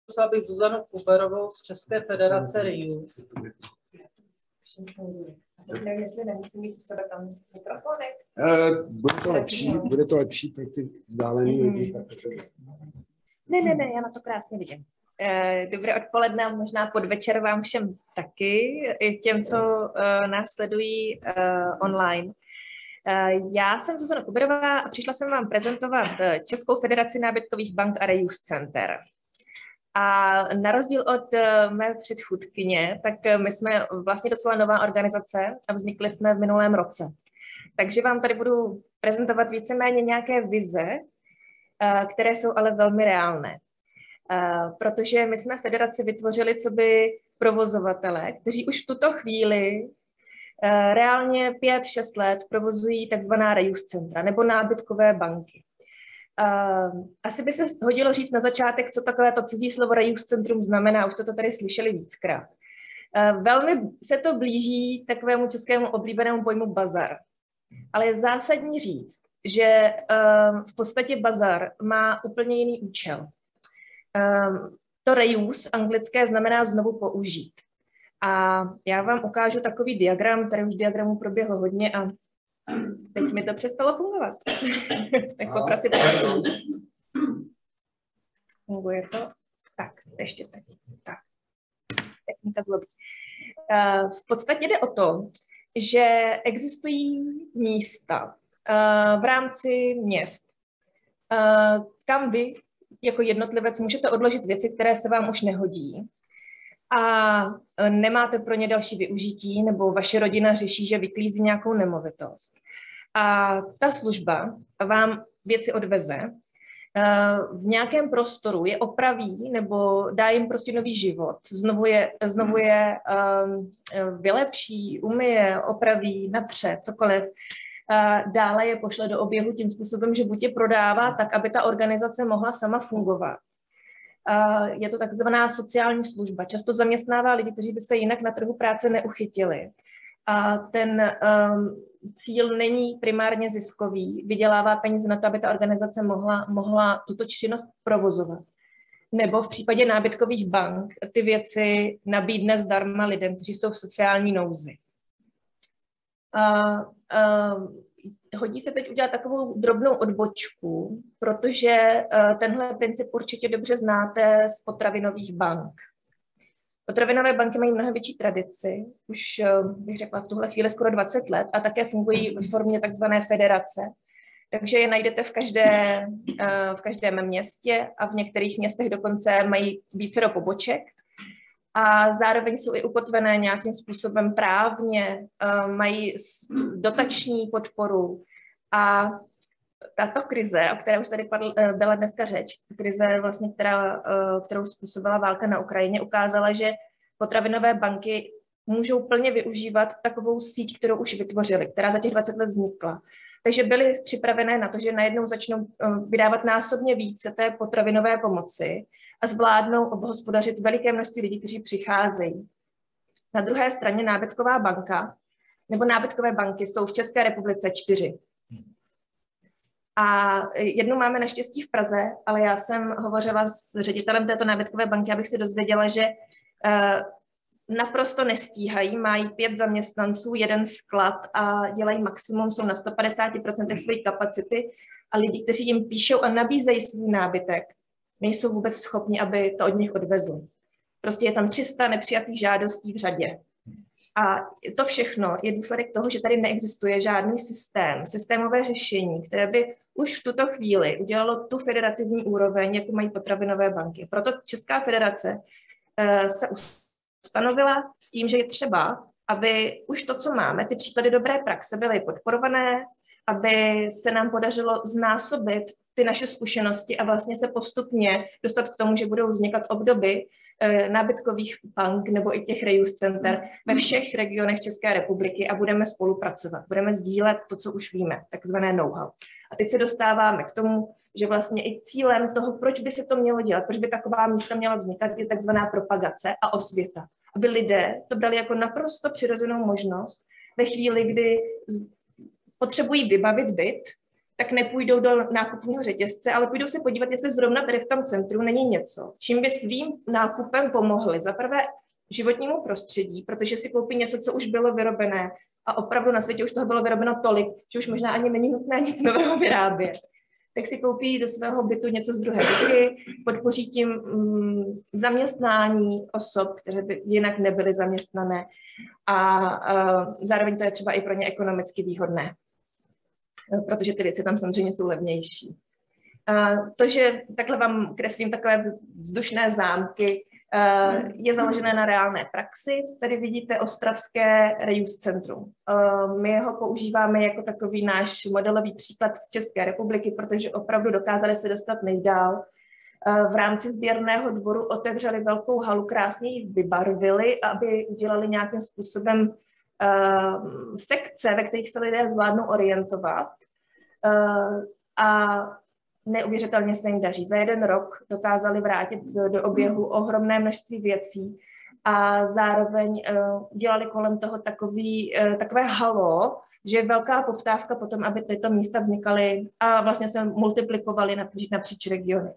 poprosila bych Zuzanu Kuberovou z České federace Reuse. Nevím, jestli nemusím mít u sebe tam mikrofonek. Bude to lepší pro ty vzdálený lidi. Ne, já na to krásně vidím. Dobré odpoledne, možná podvečer vám všem taky, i těm, co nás sledují online. Já jsem Zuzana Kuberová a přišla jsem vám prezentovat Českou federaci nábytkových bank a Reuse center. A na rozdíl od mé předchůdkyně, tak my jsme vlastně docela nová organizace a vznikli jsme v minulém roce. Takže vám tady budu prezentovat víceméně nějaké vize, které jsou ale velmi reálné. Protože my jsme federaci vytvořili coby provozovatele, kteří už v tuto chvíli reálně 5-6 let provozují takzvaná Reuse centra nebo nábytkové banky. Asi by se hodilo říct na začátek, co takové to cizí slovo Reuse centrum znamená, už to tady slyšeli víckrát. Velmi se to blíží takovému českému oblíbenému pojmu bazar. Ale je zásadní říct, že v podstatě bazar má úplně jiný účel. To reuse anglické znamená znovu použít. A já vám ukážu takový diagram, tady už diagramů proběhlo hodně a teď mi to přestalo fungovat. Tak poprosím. Funguje to? Tak, ještě tak. Tak. Technika zlobí. V podstatě jde o to, že existují místa v rámci měst, kam vy jako jednotlivec můžete odložit věci, které se vám už nehodí a nemáte pro ně další využití, nebo vaše rodina řeší, že vyklízí nějakou nemovitost. A ta služba vám věci odveze, v nějakém prostoru je opraví nebo dá jim prostě nový život, znovu je vylepší, umyje, opraví, natře, cokoliv. Dále je pošle do oběhu tím způsobem, že buď je prodává tak, aby ta organizace mohla sama fungovat. Je to takzvaná sociální služba. Často zaměstnává lidi, kteří by se jinak na trhu práce neuchytili. A ten cíl není primárně ziskový, vydělává peníze na to, aby ta organizace mohla tuto činnost provozovat. Nebo v případě nábytkových bank ty věci nabídne zdarma lidem, kteří jsou v sociální nouzi. Hodí se teď udělat takovou drobnou odbočku, protože tenhle princip určitě dobře znáte z potravinových bank. Potravinové banky mají mnohem větší tradici, už bych řekla v tuhle chvíli skoro 20 let a také fungují v formě takzvané federace. Takže je najdete v každém městě a v některých městech dokonce mají vícero poboček. A zároveň jsou i ukotvené nějakým způsobem právně, mají dotační podporu. A tato krize, o které už tady byla dneska řeč, krize, vlastně, kterou způsobila válka na Ukrajině, ukázala, že potravinové banky můžou plně využívat takovou síť, kterou už vytvořily, která za těch 20 let vznikla. Takže byly připravené na to, že najednou začnou vydávat násobně více té potravinové pomoci a zvládnou obhospodařit veliké množství lidí, kteří přicházejí. Na druhé straně nábytková banka nebo nábytkové banky jsou v České republice 4. A jednu máme naštěstí v Praze, ale já jsem hovořila s ředitelem této nábytkové banky, abych se dozvěděla, že naprosto nestíhají, mají 5 zaměstnanců, 1 sklad a dělají maximum, jsou na 150% své kapacity a lidi, kteří jim píšou a nabízejí svůj nábytek, nejsou vůbec schopni, aby to od nich odvezli. Prostě je tam 300 nepřijatých žádostí v řadě. A to všechno je důsledek toho, že tady neexistuje žádný systémové řešení, které by už v tuto chvíli udělalo tu federativní úroveň, jako mají potravinové banky. Proto Česká federace se ustanovila s tím, že je třeba, aby už to, co máme, ty příklady dobré praxe byly podporované, aby se nám podařilo znásobit ty naše zkušenosti a vlastně se postupně dostat k tomu, že budou vznikat obdoby nábytkových bank nebo i těch Reuse center ve všech regionech České republiky a budeme spolupracovat, budeme sdílet to, co už víme, takzvané know-how. A teď se dostáváme k tomu, že vlastně i cílem toho, proč by se to mělo dělat, proč by taková místa měla vznikat, je takzvaná propagace a osvěta. Aby lidé to brali jako naprosto přirozenou možnost ve chvíli, kdy potřebují vybavit byt, tak nepůjdou do nákupního řetězce, ale půjdou se podívat, jestli zrovna tady v tom centru není něco, čím by svým nákupem pomohli. Za prvé životnímu prostředí, protože si koupí něco, co už bylo vyrobené a opravdu na světě už toho bylo vyrobeno tolik, že už možná ani není nutné nic nového vyrábět. Tak si koupí do svého bytu něco z druhé ruky, podpoří tím zaměstnání osob, které by jinak nebyly zaměstnané a zároveň to je třeba i pro ně ekonomicky výhodné, protože ty věci tam samozřejmě jsou levnější. To, že takhle vám kreslím takové vzdušné zámky, je založené na reálné praxi. Tady vidíte ostravské reuse centrum. My ho používáme jako takový náš modelový příklad z České republiky, protože opravdu dokázali se dostat nejdál. V rámci sběrného dvoru otevřeli velkou halu, krásně ji vybarvili, aby udělali nějakým způsobem sekce, ve kterých se lidé zvládnou orientovat. A neuvěřitelně se jim daří. Za 1 rok dokázali vrátit do oběhu ohromné množství věcí a zároveň dělali kolem toho takové halo, že je velká poptávka potom, aby tyto místa vznikaly a vlastně se multiplikovaly napříč regiony.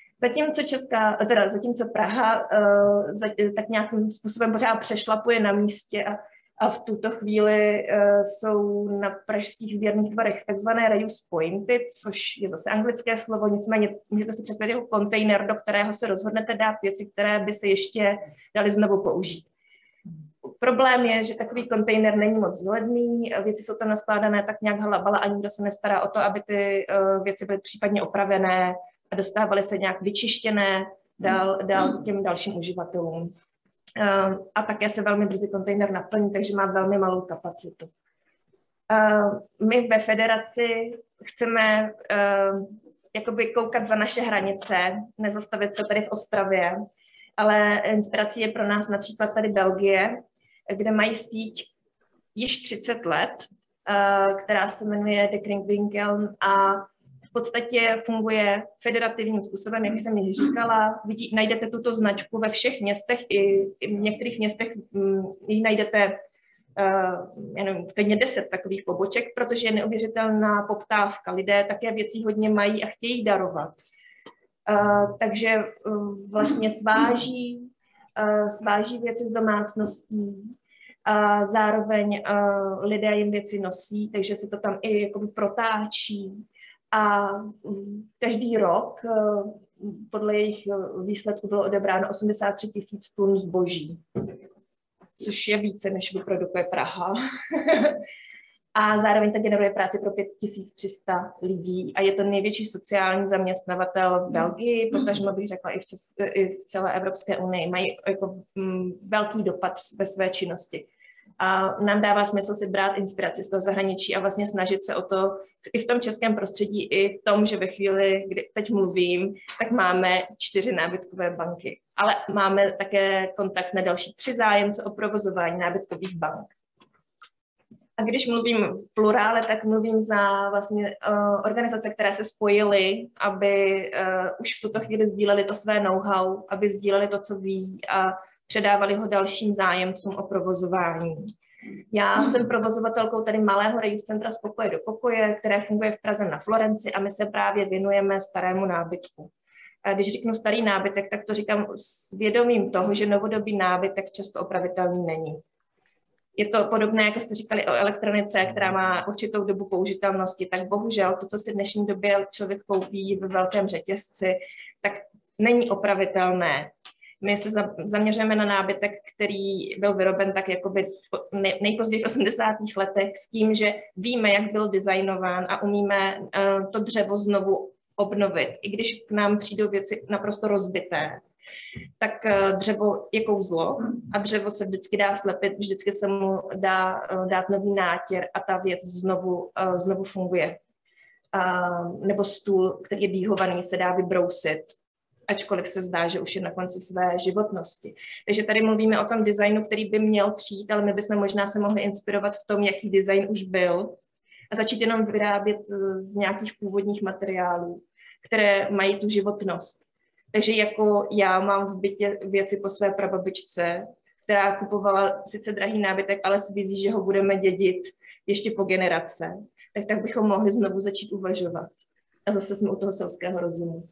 Zatímco Praha tak nějakým způsobem pořád přešlapuje na místě a v tuto chvíli jsou na pražských sběrných dvorech takzvané reuse pointy, což je zase anglické slovo, nicméně můžete si představit jako kontejner, do kterého se rozhodnete dát věci, které by se ještě daly znovu použít. Problém je, že takový kontejner není moc levný, věci jsou tam naskládané tak nějak halabala a nikdo se nestará o to, aby ty věci byly případně opravené a dostávaly se nějak vyčištěné dál těm dalším uživatelům. A také se velmi brzy kontejner naplní, takže má velmi malou kapacitu. My ve federaci chceme jakoby koukat za naše hranice, nezastavit se tady v Ostravě, ale inspirací je pro nás například tady Belgie, kde mají síť již 30 let, která se jmenuje The Kringwinkel a v podstatě funguje federativním způsobem, jak jsem již říkala. Najdete tuto značku ve všech městech, i v některých městech ji najdete klidně 10 takových poboček, protože je neuvěřitelná poptávka. Lidé také věcí hodně mají a chtějí darovat. Takže vlastně sváží věci z domácností, a zároveň lidé jim věci nosí, takže se to tam i jakoby protáčí. A každý rok podle jejich výsledků bylo odebráno 83 000 tun zboží, což je více, než vyprodukuje Praha. A zároveň to generuje práci pro 5300 lidí a je to největší sociální zaměstnavatel v Belgii, potažmo bych řekla i v celé Evropské unii. Mají jako velký dopad ve své činnosti. A nám dává smysl si brát inspiraci z toho zahraničí a vlastně snažit se o to i v tom českém prostředí, i v tom, že ve chvíli, kdy teď mluvím, tak máme 4 nábytkové banky. Ale máme také kontakt na další 3 zájemce o provozování nábytkových bank. A když mluvím v plurále, tak mluvím za vlastně organizace, které se spojily, aby už v tuto chvíli sdíleli to své know-how, aby sdíleli to, co ví a předávali ho dalším zájemcům o provozování. Já jsem provozovatelkou tady malého reuse centra z pokoje do pokoje, které funguje v Praze na Florenci a my se právě věnujeme starému nábytku. A když řeknu starý nábytek, tak to říkám s vědomím toho, že novodobý nábytek často opravitelný není. Je to podobné, jako jste říkali o elektronice, která má určitou dobu použitelnosti, tak bohužel to, co si v dnešní době člověk koupí ve velkém řetězci, tak není opravitelné. My se zaměřujeme na nábytek, který byl vyroben tak jakoby nejpozději v 80. letech s tím, že víme, jak byl designován a umíme to dřevo znovu obnovit. I když k nám přijdou věci naprosto rozbité, tak dřevo je kouzlo a dřevo se vždycky dá slepit, vždycky se mu dá dát nový nátěr a ta věc znovu funguje. Nebo stůl, který je dýhovaný, se dá vybrousit, ačkoliv se zdá, že už je na konci své životnosti. Takže tady mluvíme o tom designu, který by měl přijít, ale my bychom možná se mohli inspirovat v tom, jaký design už byl a začít jenom vyrábět z nějakých původních materiálů, které mají tu životnost. Takže jako já mám v bytě věci po své prababičce, která kupovala sice drahý nábytek, ale s vizí, že ho budeme dědit ještě po generace. tak bychom mohli znovu začít uvažovat. A zase jsme u toho selského rozumu.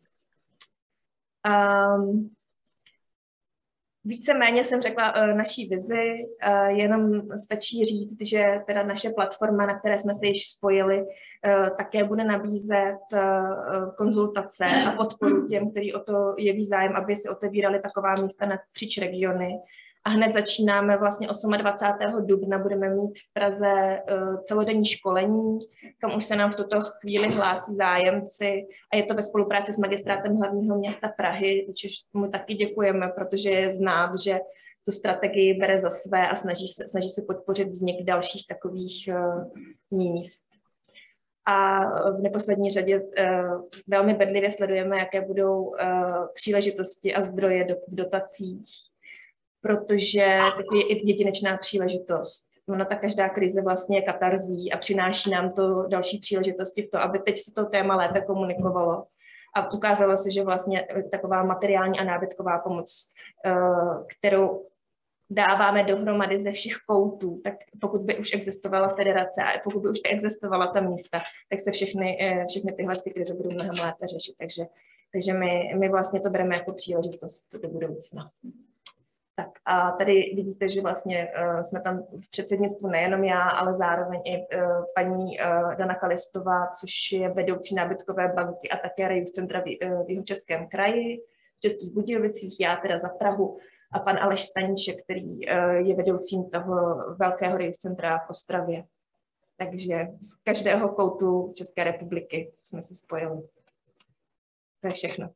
Víceméně jsem řekla naší vizi, jenom stačí říct, že teda naše platforma, na které jsme se již spojili, také bude nabízet konzultace a podporu těm, kteří o to jeví zájem, aby si otevírali taková místa napříč regiony. A hned začínáme vlastně 28. dubna, budeme mít v Praze celodenní školení, kam už se nám v tuto chvíli hlásí zájemci a je to ve spolupráci s Magistrátem hlavního města Prahy, za což mu taky děkujeme, protože je znát, že tu strategii bere za své a snaží se podpořit vznik dalších takových míst. A v neposlední řadě velmi bedlivě sledujeme, jaké budou příležitosti a zdroje v dotacích, protože teď je i jedinečná příležitost. Ona ta každá krize vlastně je katarzí a přináší nám to další příležitosti v to, aby teď se to téma lépe komunikovalo. A ukázalo se, že vlastně taková materiální a nábytková pomoc, kterou dáváme dohromady ze všech koutů, tak pokud by už existovala federace a pokud by už existovala ta místa, tak se všechny tyhle krize budou mnohem lépe řešit. Takže my vlastně to bereme jako příležitost do budoucna. Tak a tady vidíte, že vlastně jsme tam v předsednictvu nejenom já, ale zároveň i paní Dana Kalistová, což je vedoucí nábytkové banky a také rejův centra v Jihočeském kraji, v Českých Budějovicích, já teda za Prahu, a pan Aleš Staníček, který je vedoucím toho velkého rejův centra v Ostravě. Takže z každého koutu České republiky jsme se spojili. To je všechno.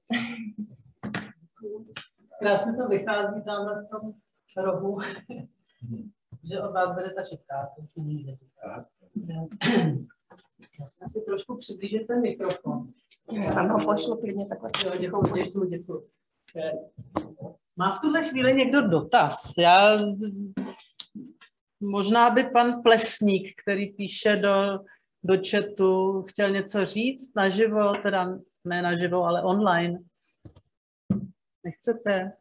Krásně to vychází tamhle v tom rohu, že od vás vede ta šipka. Já jsem si trošku přiblížit ten mikrofon. Já vám ho pošlu klidně takhle. Jo, děkuju. Má v tuhle chvíli někdo dotaz? Možná by pan Plesník, který píše do chatu, chtěl něco říct naživo, teda ne naživo, ale online. Nechcete?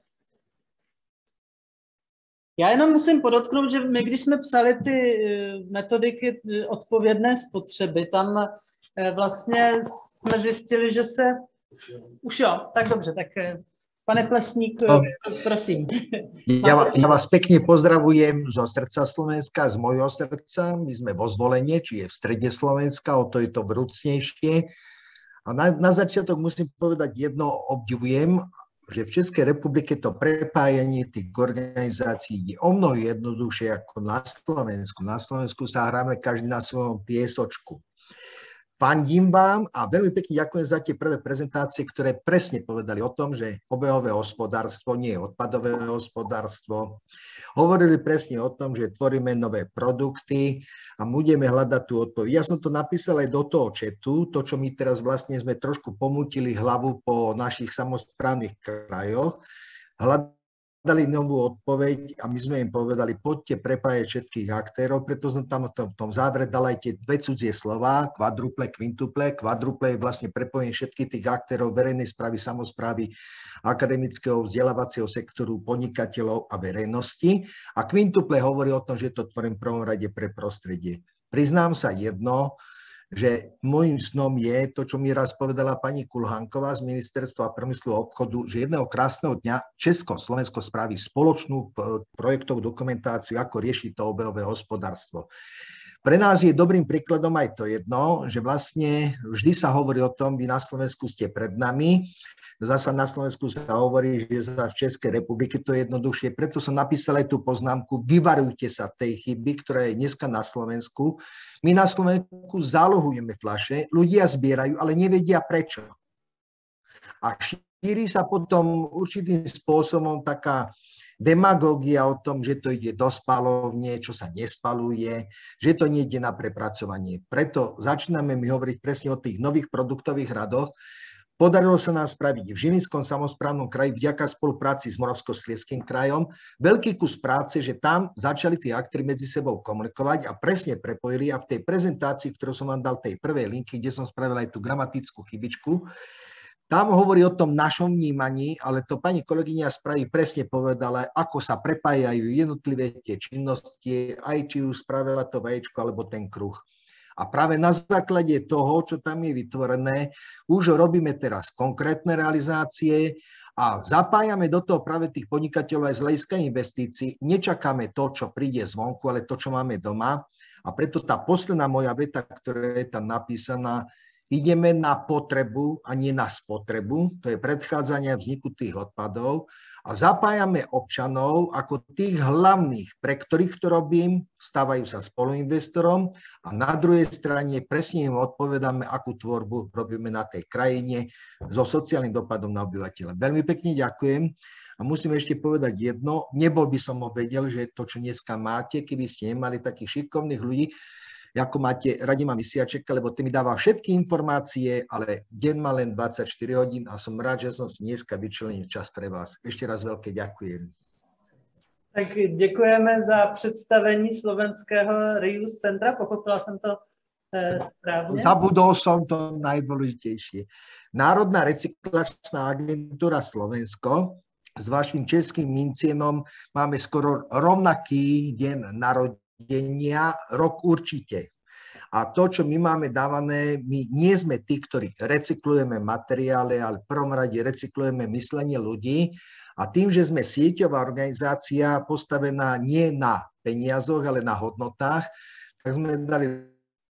Já jenom musím podotknout, že my, když jsme psali ty metodiky odpovědné spotřeby, tam vlastně jsme zjistili, že se... Už jo, tak dobře, tak pane Plesník, prosím. Ja vás pekne pozdravujem zo srdca Slovenska, z mojho srdca. My sme vo Zvolenie, čiže v strede Slovenska, o to je to vrúcnejšie. A na začiatok musím povedať jedno, obdivujem, že v Českej republike to prepájanie tých organizácií je o mnoho jednoduchšie ako na Slovensku. Na Slovensku sa hráme každý na svojom piesočku. Fandím vám a veľmi pekne ďakujem za tie prvé prezentácie, ktoré presne povedali o tom, že obehové hospodárstvo nie je odpadové hospodárstvo. Hovorili presne o tom, že tvoríme nové produkty a budeme hľadať tú odpoveď. Ja som to napísal aj do toho chatu, to, čo my teraz vlastne sme trošku pomútili hlavu po našich samosprávnych krajoch, hľadali novú odpoveď a my sme im povedali, poďte prepájať všetkých aktérov, preto som tam v tom závere dal aj tie dve cudzie slová, kvadruple, kvintuple. Kvadruple je vlastne prepojenie všetkých tých aktérov verejnej správy, samosprávy, akademického vzdelávacieho sektoru, podnikateľov a verejnosti. A kvintuple hovorí o tom, že to tvorím v prvom rade pre prostredie. Priznám sa jedno, že môjim snom je to, čo mi raz povedala pani Kulhanková z Ministerstva priemyslu a obchodu, že jedného krásneho dňa Česko-Slovensko spraví spoločnú projektovú dokumentáciu, ako riešiť to obehové hospodárstvo. Pre nás je dobrým príkladom aj to jedno, že vlastne vždy sa hovorí o tom, vy na Slovensku ste pred nami, zasa na Slovensku sa hovorí, že v Českej republike to je jednoduchšie, preto som napísal aj tú poznámku, vyvarujte sa tej chyby, ktorá je dneska na Slovensku. My na Slovensku zálohujeme fľaše, ľudia zbierajú, ale nevedia prečo. A šíri sa potom určitým spôsobom taká demagógia o tom, že to ide do spalovne, čo sa nespaluje, že to nejde na prepracovanie. Preto začíname mi hovoriť presne o tých nových produktových radoch. Podarilo sa nám spraviť v Žilinskom samosprávnom kraji vďaka spolupráci s Moravskoslezským krajom veľký kus práce, že tam začali tí aktéri medzi sebou komunikovať a presne prepojili a v tej prezentácii, ktorú som vám dal tej prvej linky, kde som spravil aj tú gramatickú chybičku, tam hovorí o tom našom vnímaní, ale to pani kolegyňa Spraví presne povedala, ako sa prepájajú jednotlivé tie činnosti, aj či už spravila to vaječko alebo ten kruh. A práve na základe toho, čo tam je vytvorené, už robíme teraz konkrétne realizácie a zapájame do toho práve tých podnikateľov aj z hľadiska investícií. Nečakáme to, čo príde zvonku, ale to, čo máme doma. A preto tá posledná moja veta, ktorá je tam napísaná, ideme na potrebu a nie na spotrebu, to je predchádzanie vzniku tých odpadov a zapájame občanov ako tých hlavných, pre ktorých to robím, stávajú sa spoluinvestorom a na druhej strane presne im odpovedáme, akú tvorbu robíme na tej krajine so sociálnym dopadom na obyvateľa. Veľmi pekne ďakujem a musím ešte povedať jedno, nebol by som vedel, že to, čo dneska máte, keby ste nemali takých šikovných ľudí, ako máte Radima Vysiačeka, lebo ten mi dáva všetky informácie, ale deň má len 24 hodín a som rád, že som si dneska vyčlenil čas pre vás. Ešte raz veľké ďakujem. Tak děkujeme za představení slovenského reuse centra, pochopila jsem to správně. Zabudol som to najdôležitejšie. Národná recyklačná agentúra Slovensko s vašim českým mincienom máme skoro rovnaký deň narodenia, rok určite. A to, čo my máme dávané, my nie sme tí, ktorí recyklujeme materiály, ale v prvom rade recyklujeme myslenie ľudí. A tým, že sme sieťová organizácia postavená nie na peniazoch, ale na hodnotách, tak sme dali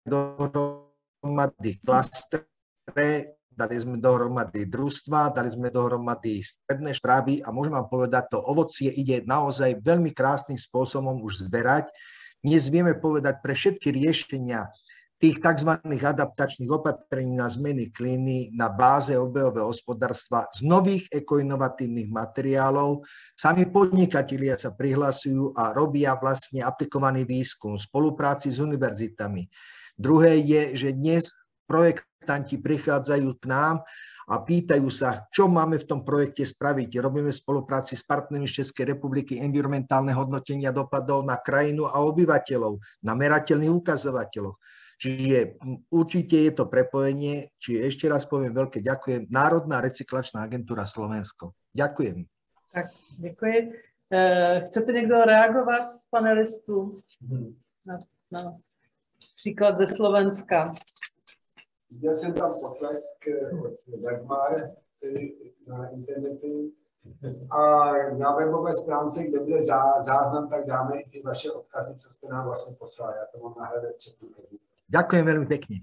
dohromady klastre, dali sme dohromady družstva, dali sme dohromady stredné správy a môžem vám povedať, to ovocie ide naozaj veľmi krásnym spôsobom už zberať. Dnes vieme povedať pre všetky riešenia tých tzv. Adaptačných opatrení na zmeny klímy na báze obehového hospodárstva z nových ekoinovatívnych materiálov. Sami podnikatelia sa prihlasujú a robia vlastne aplikovaný výskum v spolupráci s univerzitami. Druhé je, že dnes projektanti prichádzajú k nám a pýtajú sa, čo máme v tom projekte spraviť. Robíme v spolupráci s partnermi z Českej republiky environmentálne hodnotenia dopadov na krajinu a obyvateľov, na merateľných ukazovateľoch. Čiže určite je to prepojenie, čiže ešte raz poviem veľké ďakujem. Národná recyklačná agentúra Slovensko. Ďakujem. Tak, děkuji. Chcete někdo reagovat z panelistů na příklad ze Slovenska? Viděl jsem tam potlesk od Dagmar na internetu a na webové stránce, kde bude záznam, tak dáme i ty vaše odkazy, co jste nám vlastně poslali. Já to mám na hledačku. Ďakujem veľmi pekne.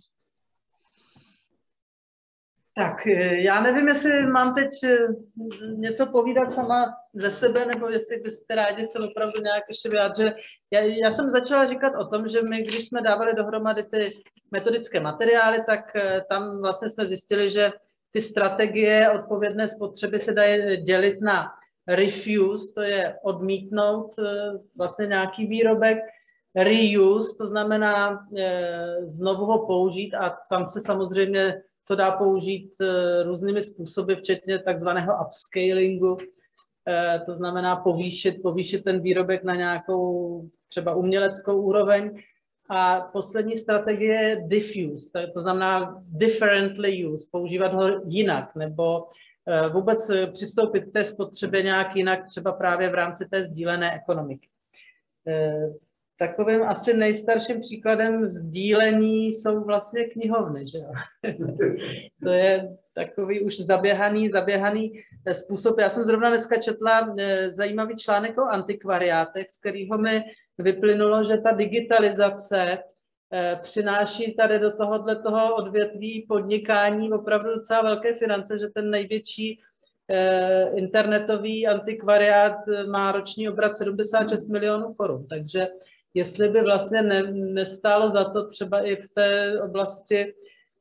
Tak, já nevím, jestli mám teď něco povídat sama ze sebe, nebo jestli byste rádi se opravdu nějak ještě vyjádřili. Já jsem začala říkat o tom, že my, když jsme dávali dohromady ty metodické materiály, tak tam vlastně jsme zjistili, že ty strategie odpovědné spotřeby se dají dělit na refuse, to je odmítnout vlastně nějaký výrobek, reuse, to znamená znovu ho použít a tam se samozřejmě to dá použít různými způsoby, včetně takzvaného upscalingu, to znamená povýšit ten výrobek na nějakou třeba uměleckou úroveň. A poslední strategie je diffuse, to znamená differently use, používat ho jinak, nebo vůbec přistoupit k té spotřebě nějak jinak, třeba právě v rámci té sdílené ekonomiky. Takovým asi nejstarším příkladem sdílení jsou vlastně knihovny, že jo? To je takový už zaběhaný způsob. Já jsem zrovna dneska četla zajímavý článek o antikvariátech, z kterého mi vyplynulo, že ta digitalizace přináší tady do tohoto odvětví podnikání opravdu docela velké finance, že ten největší internetový antikvariát má roční obrat 76 milionů korun, takže jestli by vlastně nestálo za to třeba i v té oblasti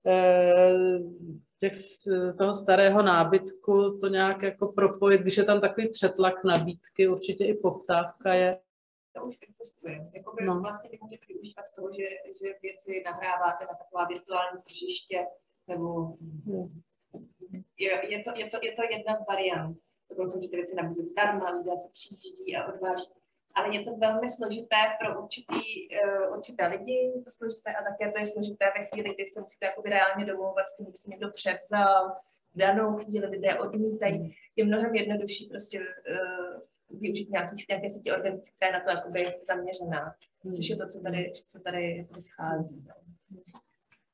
toho starého nábytku to nějak jako propojit, když je tam takový přetlak nabídky, určitě i poptávka je. To už existuje. Jakoby vlastně bych mohli využívat toho, že věci nahráváte na taková virtuální tržiště, nebo je to jedna z variant. Dokonce můžete věci nabízet zdarma, lidé se přijíždí a odváží. Ale je to velmi složité pro určité lidi, je to složité a také to je složité ve chvíli, kdy se musíte jakoby reálně domlouvat s tím, když to někdo převzal, v danou chvíli lidé odmítají. Je mnohem jednodušší prostě využít nějaké sítě organizací, která je na to jakoby zaměřená, což je to, co tady schází.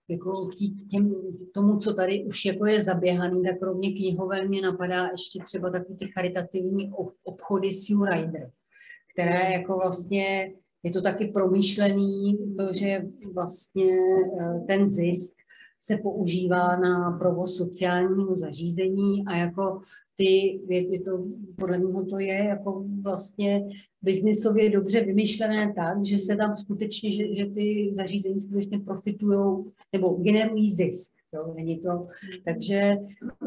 jako tomu, co tady už jako je zaběhaný, tak rovně knihoven mě napadá ještě třeba takový ty charitativní obchody s Rider, které jako vlastně je to taky promyšlený, to, že vlastně ten zisk se používá na provoz sociálního zařízení a jako podle mě to je jako vlastně biznisově dobře vymyšlené tak, že se tam skutečně, že ty zařízení skutečně profitují nebo generují zisk. Jo, není to, takže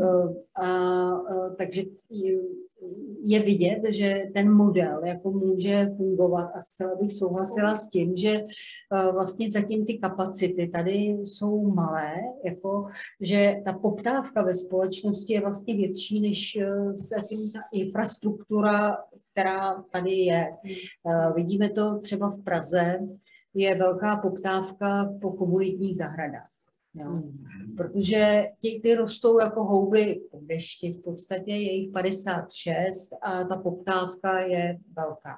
je vidět, že ten model jako může fungovat a zcela bych souhlasila s tím, že vlastně zatím ty kapacity tady jsou malé, jako, že ta poptávka ve společnosti je vlastně větší než zatím ta infrastruktura, která tady je. Vidíme to třeba v Praze, je velká poptávka po komunitních zahradách. Jo. Protože ty rostou jako houby po dešti, v podstatě je jich 56 a ta poptávka je velká.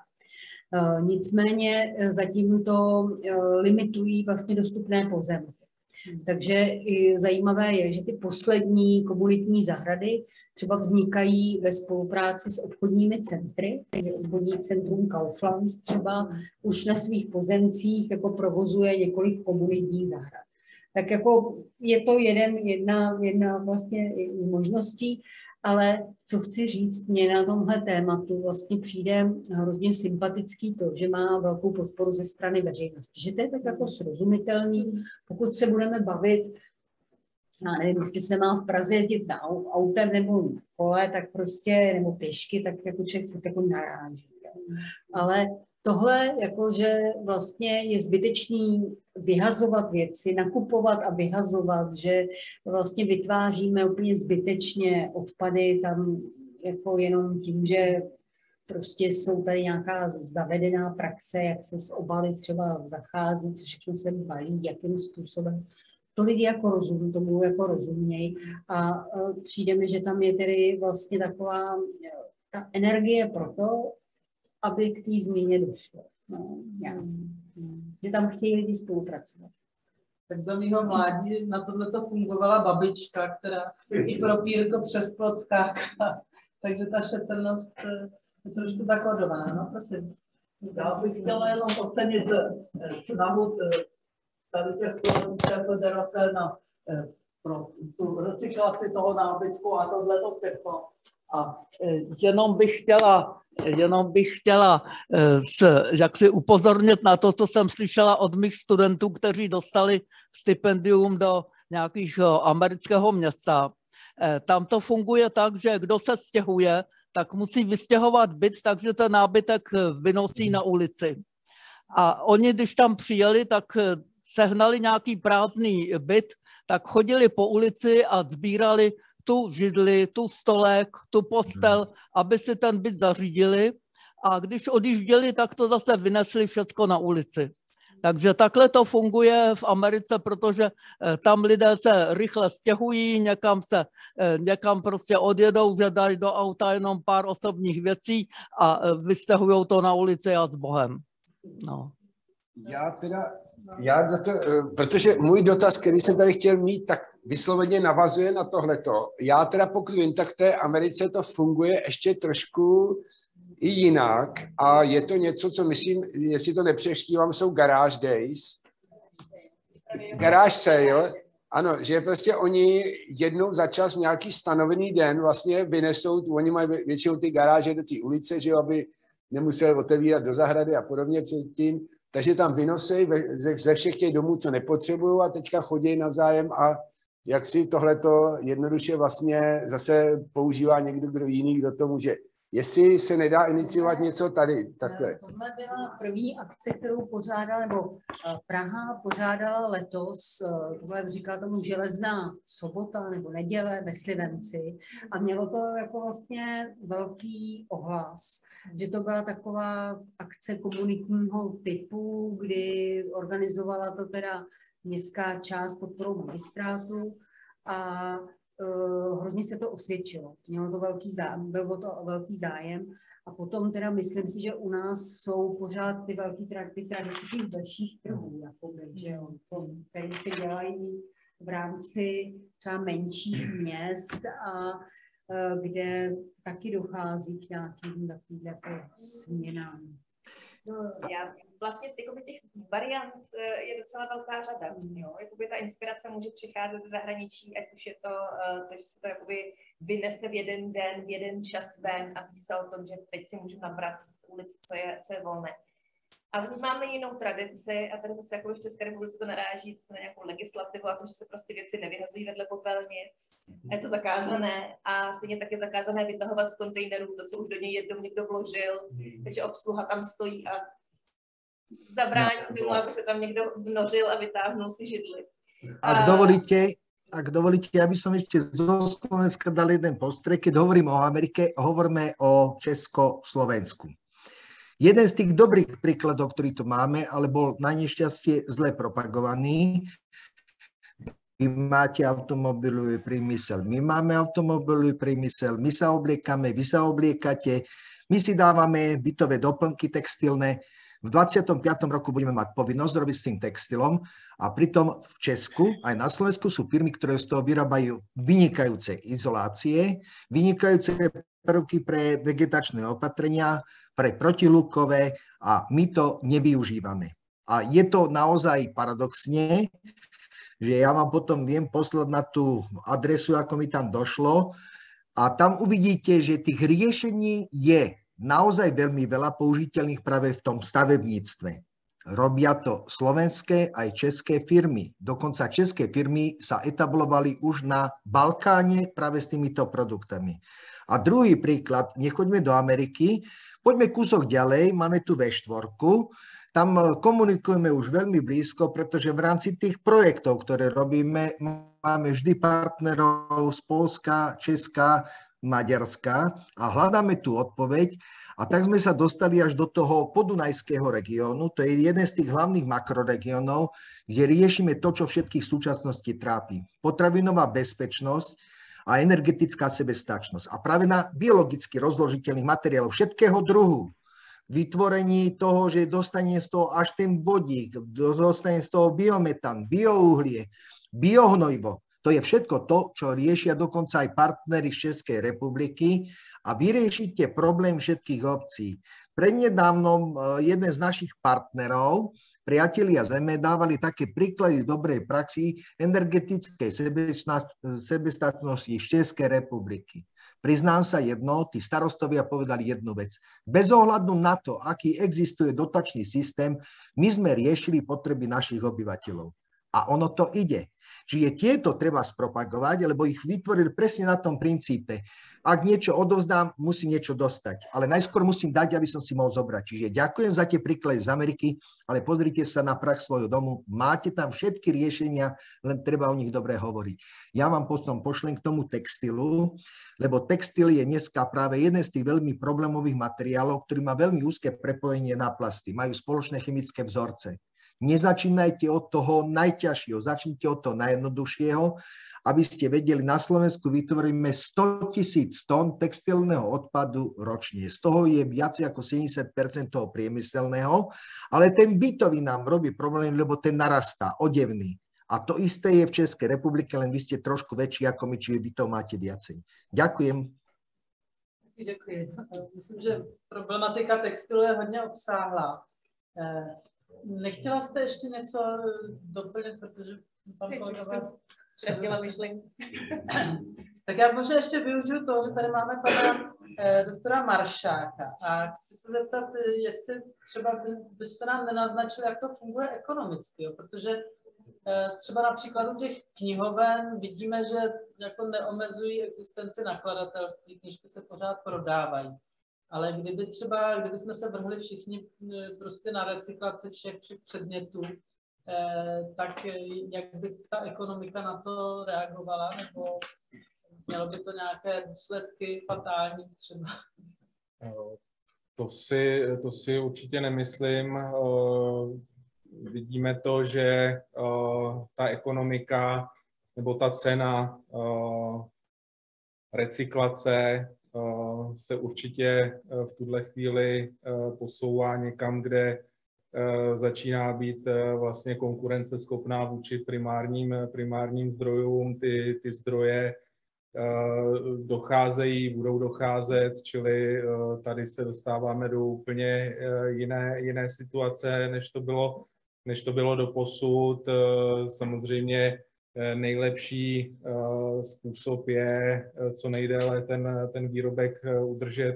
Nicméně zatím to limitují vlastně dostupné pozemky. Takže zajímavé je, že ty poslední komunitní zahrady třeba vznikají ve spolupráci s obchodními centry. Obchodní centrum Kaufland třeba už na svých pozemcích jako provozuje několik komunitních zahrad. Tak jako je to jedna vlastně z možností, ale co chci říct, mě na tomhle tématu vlastně přijde hrozně sympatický to, že má velkou podporu ze strany veřejnosti, že to je tak jako srozumitelný, pokud se budeme bavit, já nevím, jestli se má v Praze jezdit na autem nebo na kole, tak prostě, nebo pěšky, tak jako člověk furt jako naráží. Ale tohle, jakože vlastně je zbytečný vyhazovat věci, nakupovat a vyhazovat, že vlastně vytváříme úplně zbytečně odpady tam jako jenom tím, že prostě jsou tady nějaká zavedená praxe, jak se s obaly třeba zachází, co všechno se balí, jakým způsobem. To lidi jako rozumí, tomu jako rozumějí a přijde mi, že tam je tedy vlastně taková ta energie pro to, aby k té změně došlo. No, že tam chtějí lidi spolupracovat. Tak za mýho mládí na tohleto fungovala babička, která i pro pírko přes plot skákala. Takže ta šetrnost je trošku zakódovaná. No, prosím. Já bych chtěla jenom ocenit snahu tady těch federace pro tu recyklaci toho nábytku a tohleto všechno. A jenom bych chtěla jak si upozornit na to, co jsem slyšela od mých studentů, kteří dostali stipendium do nějakého amerického města. Tam to funguje tak, že kdo se stěhuje, tak musí vystěhovat byt, takže ten nábytek vynosí na ulici. A oni, když tam přijeli, tak sehnali nějaký prázdný byt, tak chodili po ulici a sbírali tu židli, tu stolek, tu postel, aby si ten byt zařídili a když odjížděli, tak to zase vynesli všechno na ulici. Takže takhle to funguje v Americe, protože tam lidé se rychle stěhují, někam prostě odjedou, že dají do auta jenom pár osobních věcí a vystěhují to na ulici a s Bohem. No. Protože můj dotaz, který jsem tady chtěl mít, tak vysloveně navazuje na tohleto. Já teda pokud vím, tak v té Americe to funguje ještě trošku i jinak a je to něco, co myslím, jestli to nepřeštívám, jsou garage days. Garage sale, ano, že prostě oni jednou za čas v nějaký stanovený den vlastně vynesou, oni mají většinou ty garáže do té ulice, že jo, aby nemuseli otevírat do zahrady a podobně předtím. Takže tam vynosejí ze všech těch domů, co nepotřebují a teďka chodí navzájem a jak si tohleto jednoduše vlastně zase používá někdo kdo jiný, kdo to může. Jestli se nedá iniciovat něco tady, takhle. Tohle byla první akce, kterou pořádala, nebo Praha pořádala letos, tohle říkala tomu Železná sobota nebo neděle ve Slivenci a mělo to jako vlastně velký ohlas, že to byla taková akce komunitního typu, kdy organizovala to teda městská část podporou magistrátu a hrozně se to osvědčilo. Mělo to byl to velký zájem. A potom teda myslím si, že u nás jsou pořád ty tradice těch dalších trhů, že jo, které se dělají v rámci třeba menších měst a kde taky dochází k nějakým takovým směnám. No, já vlastně těch variant je docela velká řada. Jo? Jakoby ta inspirace může přicházet z zahraničí, ať už je to, že se to jakoby vynese v jeden den, v jeden čas ven a ví se o tom, že teď si můžu nabrat z ulic, co je volné. A my máme jinou tradici a tady zase jako v České republice to naráží na nějakou legislativu a to, že se prostě věci nevyhazují vedle popelnic. A je to zakázané a stejně tak je zakázané vytahovat z kontejnerů to, co už do něj jednou někdo vložil, takže obsluha tam stojí a zabrání tomu, aby se tam někdo vnořil a vytáhnul si židli. Ak dovolíte, ja by som ešte zo Slovenska dal jeden postreh. Keď hovorím o Amerike, hovoríme o Československu. Jeden z tých dobrých príkladov, ktorý tu máme, ale bol na nešťastie zle propagovaný. Vy máte automobilový priemysel, my máme automobilový priemysel, my sa obliekame, vy sa obliekate, my si dávame bytové doplnky textilné. V 25. roku budeme mať povinnosť robiť s tým textilom a pritom v Česku, aj na Slovensku sú firmy, ktoré z toho vyrábajú vynikajúce izolácie, vynikajúce prvky pre vegetačné opatrenia, pre protilúkové a my to nevyužívame. A je to naozaj paradoxne, že ja vám potom viem poslať na tú adresu, ako mi tam došlo a tam uvidíte, že tých riešení je naozaj veľmi veľa použiteľných práve v tom stavebníctve. Robia to slovenské aj české firmy. Dokonca české firmy sa etablovali už na Balkáne práve s týmito produktami. A druhý príklad, nechoďme do Ameriky, poďme kúsok ďalej, máme tu V4, tam komunikujeme už veľmi blízko, pretože v rámci tých projektov, ktoré robíme, máme vždy partnerov z Poľska, Česka, Maďarska a hľadáme tú odpoveď a tak sme sa dostali až do toho podunajského regiónu, to je jeden z tých hlavných makroregiónov, kde riešime to, čo všetkých v súčasnosti trápi. Potravinová bezpečnosť a energetická sebestačnosť. A práve na biologicky rozložiteľných materiálov všetkého druhu, vytvorení toho, že dostane z toho až ten vodík, dostane z toho biometán, biouhlie, biohnojivo. To je všetko to, čo riešia dokonca aj partneri z Českej republiky a vyriešite problém všetkých obcí. Prednedávnom jeden z našich partnerov, priatelia Zeme, dávali také príklady dobrej praxi energetickej sebestačnosti z Českej republiky. Priznám sa jedno, tí starostovia povedali jednu vec. Bez ohľadu na to, aký existuje dotačný systém, my sme riešili potreby našich obyvateľov. A ono to ide. Čiže tieto treba spropagovať, lebo ich vytvorili presne na tom princípe. Ak niečo odovzdám, musím niečo dostať. Ale najskôr musím dať, aby som si mohol zobrať. Čiže ďakujem za tie príklady z Ameriky, ale pozrite sa na prach svojho domu. Máte tam všetky riešenia, len treba o nich dobre hovoriť. Ja vám potom pošlem k tomu textilu, lebo textil je dneska práve jeden z tých veľmi problémových materiálov, ktorý má veľmi úzke prepojenie na plasty. Majú spoločné chemické vzorce. Nezačínajte od toho najťažšieho, začnite od toho najjednoduchšieho, aby ste vedeli, na Slovensku vytvoríme 100 000 tón textilného odpadu ročne. Z toho je viac ako 70% toho priemyselného, ale ten bytový nám robí problém, lebo ten narastá, odevný. A to isté je v Českej republike, len vy ste trošku väčší ako my, čiže vy to máte viacej. Ďakujem. Děkuji. Myslím, že problematika textilu je hodně obsáhlá. Nechtěla jste ještě něco doplnit, protože pan kolega vás ztratila myšlenku. Tak já možná ještě využiju toho, že tady máme pana doktora Maršáka a chci se zeptat, jestli třeba byste nám nenaznačili, jak to funguje ekonomicky, jo? Protože třeba na příkladu těch knihoven vidíme, že jako neomezují existenci nakladatelství, knížky se pořád prodávají. Ale kdyby jsme se vrhli všichni prostě na recyklaci všech předmětů, tak jak by ta ekonomika na to reagovala, nebo mělo by to nějaké důsledky fatální třeba? To si určitě nemyslím. Vidíme to, že ta ekonomika nebo ta cena recyklace se určitě v tuhle chvíli posouvá někam, kde začíná být vlastně konkurenceschopná vůči primárním zdrojům. Ty zdroje docházejí, budou docházet, čili tady se dostáváme do úplně jiné situace, než to bylo doposud. Samozřejmě nejlepší způsob je co nejdéle ten výrobek udržet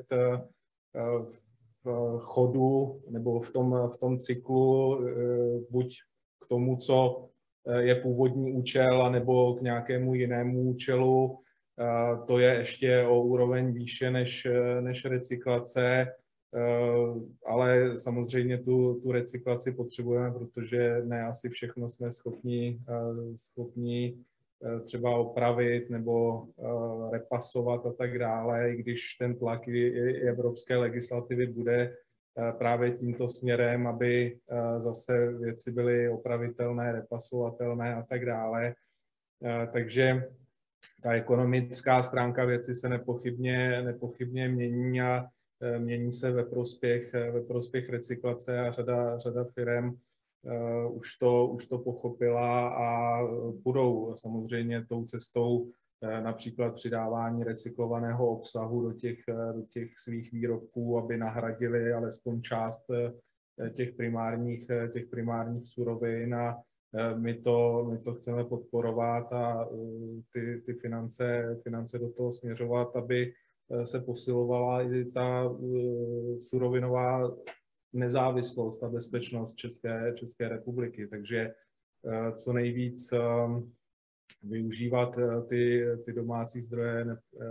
v chodu nebo v tom cyklu, buď k tomu, co je původní účel, anebo k nějakému jinému účelu. To je ještě o úroveň výše než recyklace, ale samozřejmě tu recyklaci potřebujeme, protože ne asi všechno jsme schopni třeba opravit nebo repasovat a tak dále, i když ten tlak i evropské legislativy bude právě tímto směrem, aby zase věci byly opravitelné, repasovatelné a tak dále. Takže ta ekonomická stránka věci se nepochybně mění a mění se ve prospěch recyklace a řada firem už to pochopila a budou samozřejmě tou cestou například přidávání recyklovaného obsahu do těch svých výrobků, aby nahradili alespoň část těch primárních surovin a my to chceme podporovat a ty finance do toho směřovat, aby se posilovala i ta surovinová nezávislost a bezpečnost České republiky. Takže co nejvíc využívat ty domácí zdroje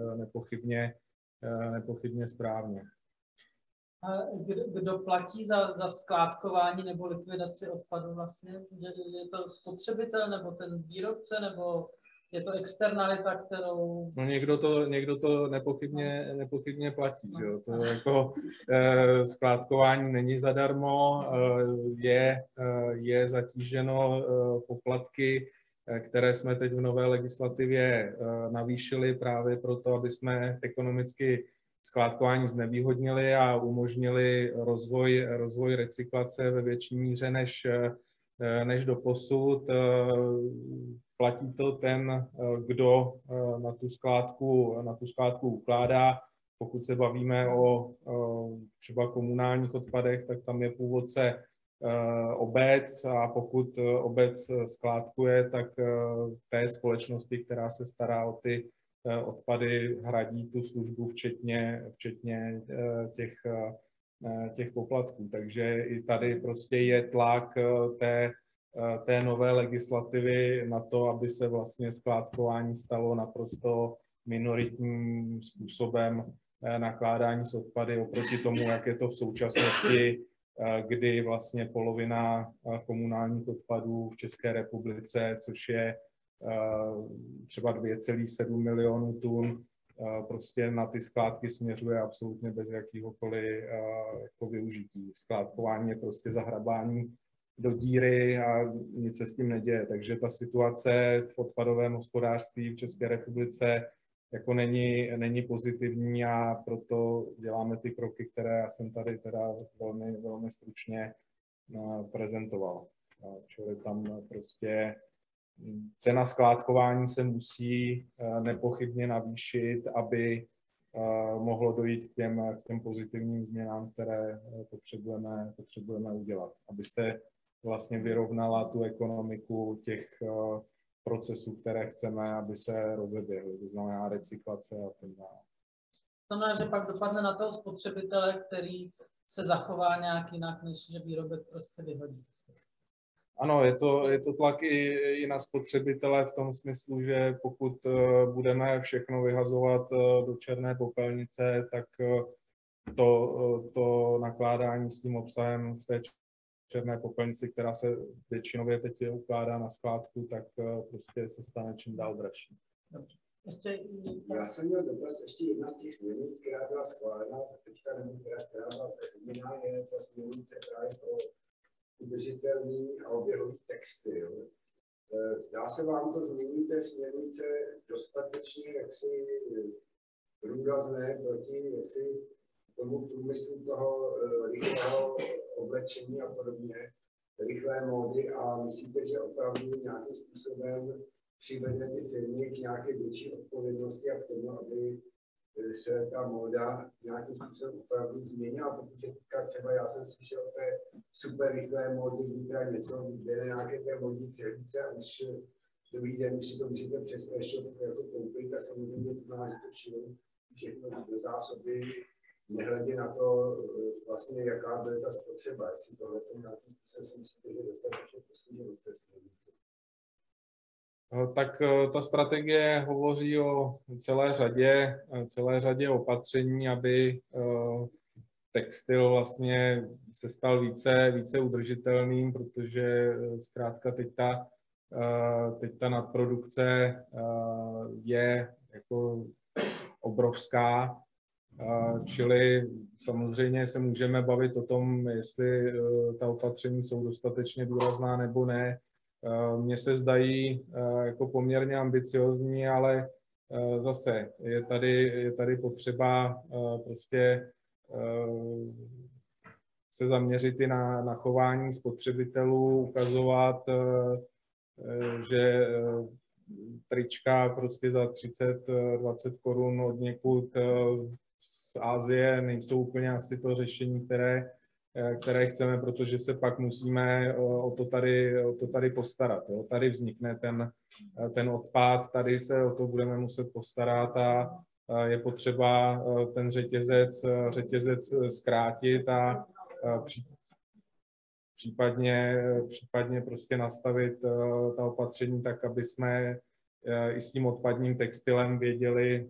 nepochybně správně. A kdo platí za skládkování nebo likvidaci odpadu vlastně? Je to spotřebitel nebo ten výrobce, nebo je to externalita, kterou... No někdo to nepochybně platí, že jo? To jako skládkování není zadarmo, je zatíženo poplatky, které jsme teď v nové legislativě navýšili právě proto, aby jsme ekonomicky skládkování znevýhodnili a umožnili rozvoj recyklace ve větší míře než doposud. Platí to ten, kdo na tu skládku ukládá. Pokud se bavíme o třeba komunálních odpadech, tak tam je původce obec a pokud obec skládkuje, tak té společnosti, která se stará o ty odpady, hradí tu službu včetně těch poplatků. Takže i tady prostě je tlak té nové legislativy na to, aby se vlastně skládkování stalo naprosto minoritním způsobem nakládání s odpady oproti tomu, jak je to v současnosti, kdy vlastně polovina komunálních odpadů v České republice, což je třeba 2,7 milionů tun, prostě na ty skládky směřuje absolutně bez jakýhokoliv jako využití. Skládkování je prostě zahrabání do díry a nic se s tím neděje. Takže ta situace v odpadovém hospodářství v České republice jako není pozitivní a proto děláme ty kroky, které já jsem tady teda velmi stručně prezentoval. Čili tam prostě cena skládkování se musí nepochybně navýšit, aby mohlo dojít k těm pozitivním změnám, které potřebujeme udělat. Abyste vlastně vyrovnala tu ekonomiku těch procesů, které chceme, aby se rozeběhly. To znamená recyklace a tak dále. To znamená, že pak dopadne na toho spotřebitele, který se zachová nějak jinak, než že výrobek prostě vyhodí. Ano, je to tlak i na spotřebitele v tom smyslu, že pokud budeme všechno vyhazovat do černé popelnice, tak to nakládání s tím obsahem v té černé popelnici, která se většinově teď ukládá na skládku, tak prostě se stane čím dál dražší. Já jsem měl dotaz, ještě jedna z těch směrnic, která byla schválena, teďka nevím, která byla zveřejněná, je ta směrnice právě pro udržitelný a oběhový textil. Zdá se vám to změní té směrnice dostatečně jaksi průrazné proti jaksi tomu průmyslu toho rychlého oblečení a podobně, rychlé módy, a myslíte, že opravdu nějakým způsobem přivede ty firmy k nějaké větší odpovědnosti a k tomu, aby se ta móda nějakým způsobem opravdu změnila, protože třeba já jsem slyšel o té super rychlé módě, kdy něco jde nějaké té módní přehlídce a už druhý den si to můžete přes e-shop jako koupit a samozřejmě to znamená, že to šílí všechno do zásoby, nehledě na to vlastně, jaká bude ta spotřeba, jestli tohle nějakým způsobem si myslíte, že dostatečně postiženo v té směrnici. Tak ta strategie hovoří o celé řadě opatření, aby textil vlastně se stal více udržitelným, protože zkrátka teď ta nadprodukce je jako obrovská, čili samozřejmě se můžeme bavit o tom, jestli ta opatření jsou dostatečně důrazná nebo ne. Mně se zdají jako poměrně ambiciozní, ale zase je tady potřeba prostě se zaměřit i na chování spotřebitelů, ukazovat, že trička prostě za 30-20 korun od někud z Asie nejsou úplně asi to řešení, které chceme, protože se pak musíme o to tady postarat. Jo. Tady vznikne ten odpad, tady se o to budeme muset postarat a je potřeba ten řetězec zkrátit a případně prostě nastavit ta opatření tak, aby jsme i s tím odpadním textilem věděli,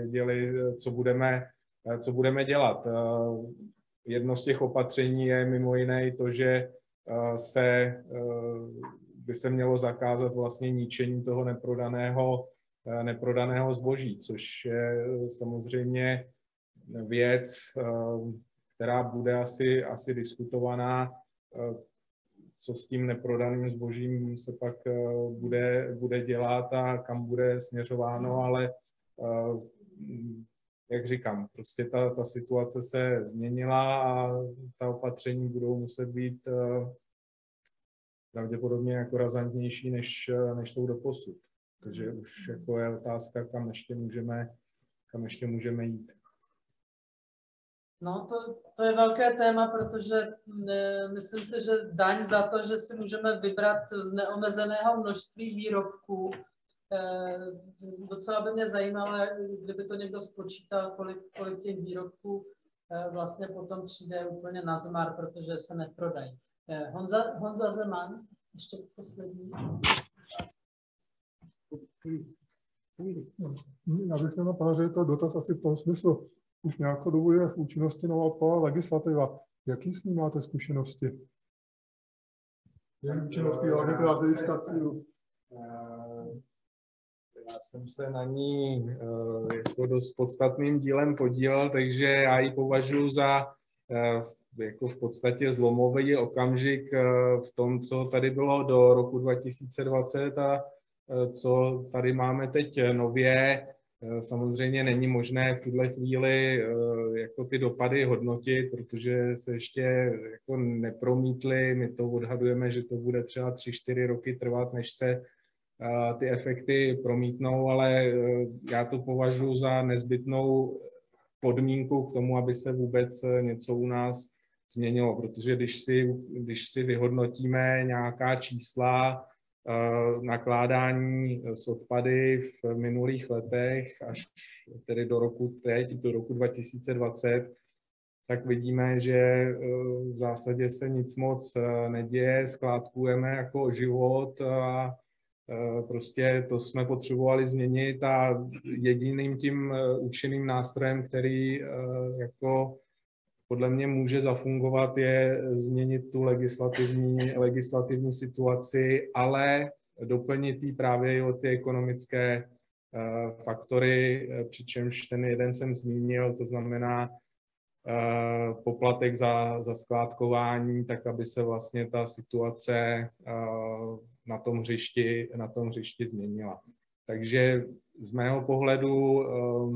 co budeme dělat. Jedno z těch opatření je mimo jiné to, že by se mělo zakázat vlastně ničení toho neprodaného zboží, což je samozřejmě věc, která bude asi diskutovaná, co s tím neprodaným zbožím se pak bude dělat a kam bude směřováno, ale jak říkám, prostě ta situace se změnila a ta opatření budou muset být pravděpodobně jako razantnější, než jsou doposud. Takže už jako je otázka, kam ještě můžeme jít. No, to je velké téma, protože myslím si, že daň za to, že si můžeme vybrat z neomezeného množství výrobků. Docela by mě zajímalo, kdyby to někdo spočítal, kolik těch výrobků vlastně potom přijde úplně na zmar, protože se neprodají. Honza Zeman, ještě poslední. Já bych měl na pana ředitele dotaz asi v tom smyslu. Už nějakou dobu je v účinnosti nová odpadová legislativa. Jaký s ní máte zkušenosti? Je účinnosti legislativní cílu? Já jsem se na ní jako dost podstatným dílem podílel, takže já ji považuji za jako v podstatě zlomový okamžik v tom, co tady bylo do roku 2020 a co tady máme teď nově. Samozřejmě není možné v tuhle chvíli jako ty dopady hodnotit, protože se ještě jako nepromítly. My to odhadujeme, že to bude třeba 3-4 roky trvat, než se ty efekty promítnou, ale já to považuji za nezbytnou podmínku k tomu, aby se vůbec něco u nás změnilo, protože když si vyhodnotíme nějaká čísla nakládání s odpady v minulých letech až tedy do roku 2020, tak vidíme, že v zásadě se nic moc neděje, skládkujeme jako život a prostě to jsme potřebovali změnit a jediným tím účinným nástrojem, který jako podle mě může zafungovat, je změnit tu legislativní situaci, ale doplnit ji právě o ty ekonomické faktory, přičemž ten jeden jsem zmínil, to znamená poplatek za skládkování, tak aby se vlastně ta situace na tom hřišti změnila. Takže z mého pohledu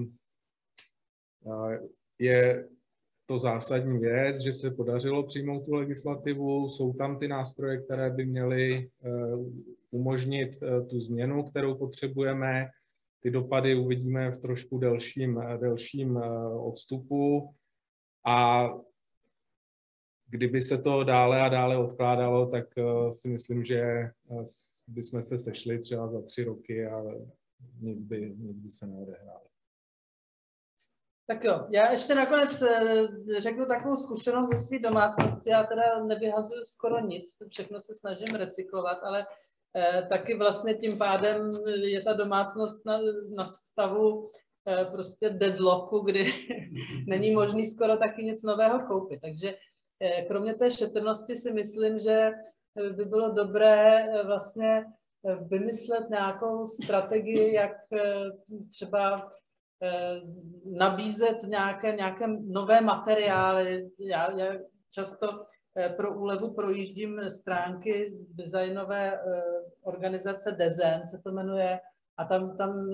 je to zásadní věc, že se podařilo přijmout tu legislativu. Jsou tam ty nástroje, které by měly umožnit tu změnu, kterou potřebujeme. Ty dopady uvidíme v trošku delším odstupu. A kdyby se to dále a dále odkládalo, tak si myslím, že bychom se sešli třeba za 3 roky a nic by se neodehrálo. Tak jo, já ještě nakonec řeknu takovou zkušenost ze své domácnosti. Já teda nevyhazuju skoro nic, všechno se snažím recyklovat, ale taky vlastně tím pádem je ta domácnost na stavu prostě deadlocku, kdy není možný skoro taky nic nového koupit. Takže kromě té šetrnosti si myslím, že by bylo dobré vlastně vymyslet nějakou strategii, jak třeba nabízet nějaké nové materiály. Já často pro úlevu projíždím stránky designové organizace Design, se to jmenuje, a tam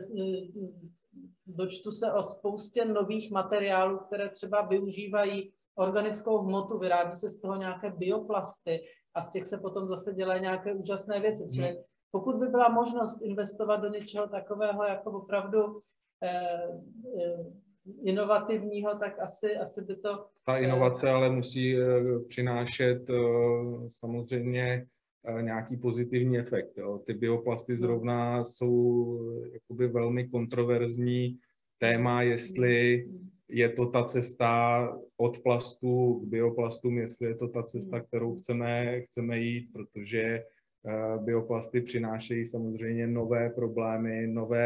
dočtu se o spoustě nových materiálů, které třeba využívají organickou hmotu, vyrábí se z toho nějaké bioplasty a z těch se potom zase dělají nějaké úžasné věci. Čili pokud by byla možnost investovat do něčeho takového jako opravdu inovativního, tak asi by to... Ta inovace ale musí přinášet samozřejmě nějaký pozitivní efekt. Jo. Ty bioplasty zrovna jsou jakoby velmi kontroverzní téma, jestli je to ta cesta od plastu k bioplastům, jestli je to ta cesta, kterou chceme jít, protože bioplasty přinášejí samozřejmě nové problémy,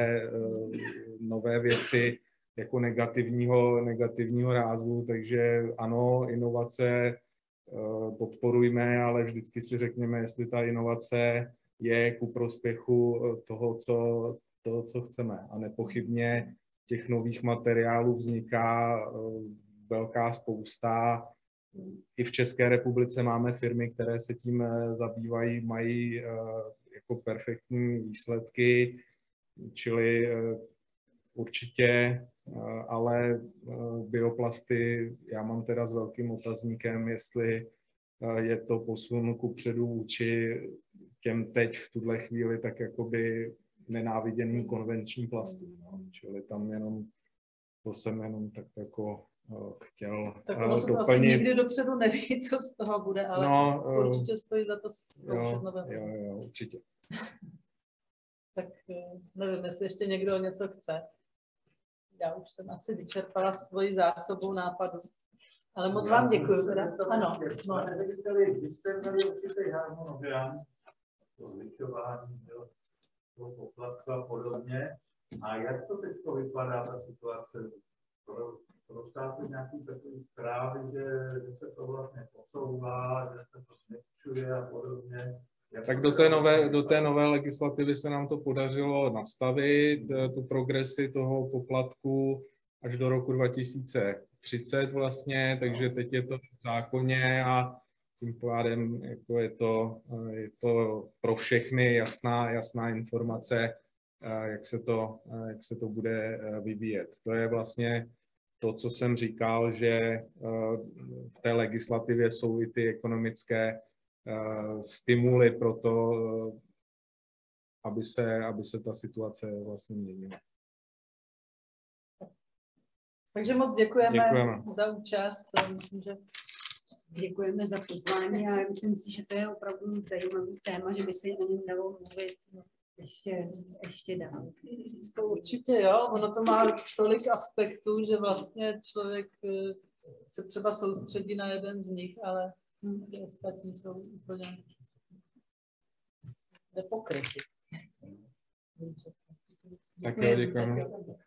nové věci jako negativního rázu, takže ano, inovace podporujme, ale vždycky si řekněme, jestli ta inovace je ku prospěchu toho, co chceme. A nepochybně těch nových materiálů vzniká velká spousta. I v České republice máme firmy, které se tím zabývají, mají jako perfektní výsledky, čili určitě, ale bioplasty, já mám teda s velkým otazníkem, jestli je to posun kupředu vůči těm teď v tuhle chvíli tak jakoby nenáviděným konvenčním plastům. No. Čili tam to jsem jenom tak jako chtěl tak ono se to asi nikdy dopředu neví, co z toho bude, ale určitě stojí za to zkoušet nové. Jo, určitě. Tak nevím, jestli ještě někdo něco chce. Já už jsem asi vyčerpala svoji zásobu nápadu. Ale moc vám děkuji. Ano. Když jste měli určitý harmonogram, to zvyšování, toho poplatku a podobně, a jak to teď vypadá ta situace? Dostáte nějaký takový zprávy, že se to vlastně posouvá, že se to změkčuje a podobně? Tak do té nové legislativy se nám to podařilo nastavit, tu progresi toho poplatku až do roku 2030 vlastně, takže teď je to v zákoně a tím pádem jako je to pro všechny jasná informace, jak se to bude vyvíjet. To je vlastně to, co jsem říkal, že v té legislativě jsou i ty ekonomické stimuly pro to, aby se ta situace vlastně měnila. Takže moc děkujeme za účast. Myslím, že děkujeme za pozvání a myslím si, že to je opravdu zajímavý téma, že by se o něm dalo mluvit ještě dál. To určitě jo, ono to má tolik aspektů, že vlastně člověk se třeba soustředí na jeden z nich, ale ty ostatní jsou úplně nepokryty. Tak jo, děkujeme.